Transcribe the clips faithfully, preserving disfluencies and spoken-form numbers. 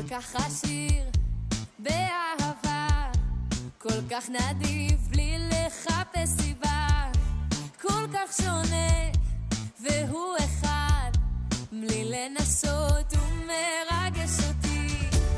כך עשיר באהבה, כל כך נדיב בלי לחפש סיבה, כל כך שונה והוא אחד, בלי לנסות ומרגש אותי.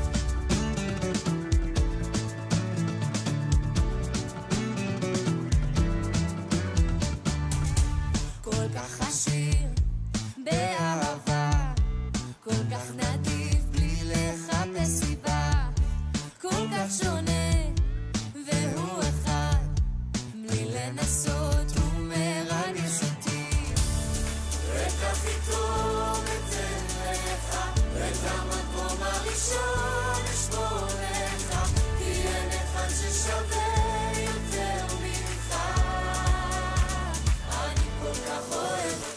כל כך עשיר באהבה, כל כך נדיב בלי לחפש סיבה, כל כך שונה והוא אחד, בלי לנסות ומרגש אותי. את הכי טוב אתן לך, את המקום הראשון אשמור לך, כי אין אחד ששווה יותר ממך, אני כל כך אוהב אותך.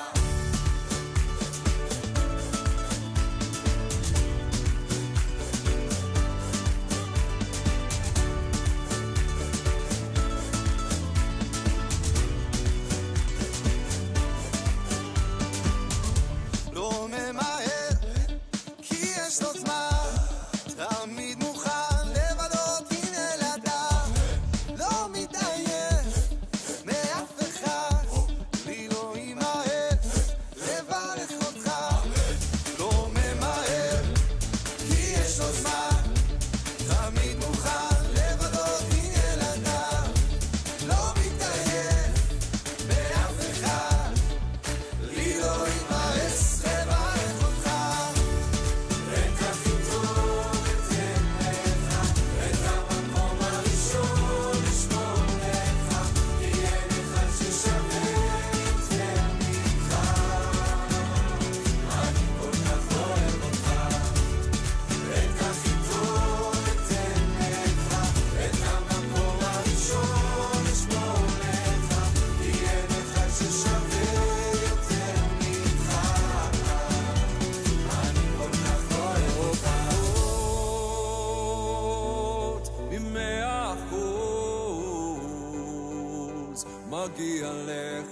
מגיע לך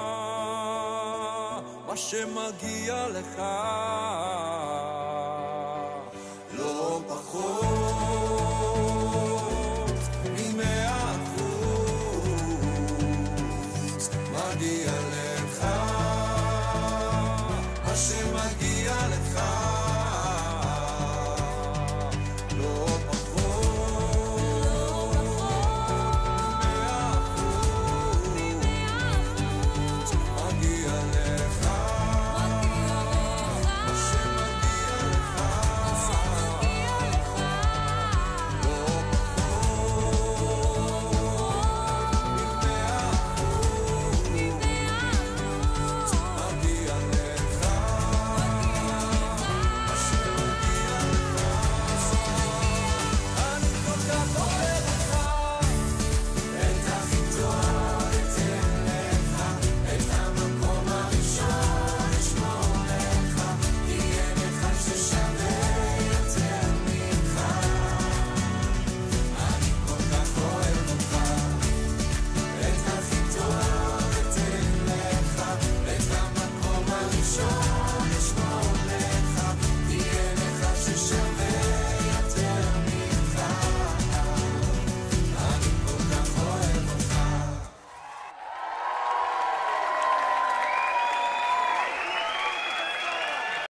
מה שמגיע לך, לא פחות.